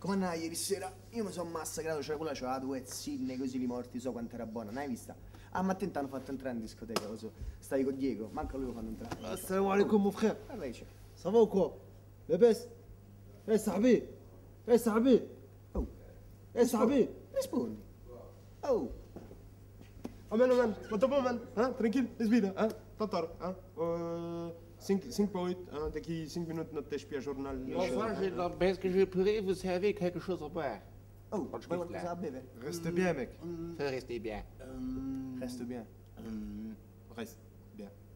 Come andava ieri sera? Io mi sono massacrato, cioè quella c'aveva due zinne così li morti, so quanto era buona, non hai vista? Ah, ma te hanno fatto entrare in discoteca, lo so. Stavi con Diego, manca lui lo fanno entrare. Assalamu alaikum mon frère. Allora dice, Ça va ou quoi? لاباس؟ ايه صاحبي؟ ايه صاحبي؟ oh, ايه صاحبي؟ rispondi. Oh, Amen, man. Wat dan, man? Hein? Tranquille, is wieder, hein? Tatar, hein? 5 points, hein? Daqui 5 minutes notre tâche puis à journal. Enfin, j'ai dans le que j'ai puré, vous savez quelque chose à boire. oh, vuoi qualcosa da bere? Reste bien, mec. Ça restez bien. Resto bien. Reste bien.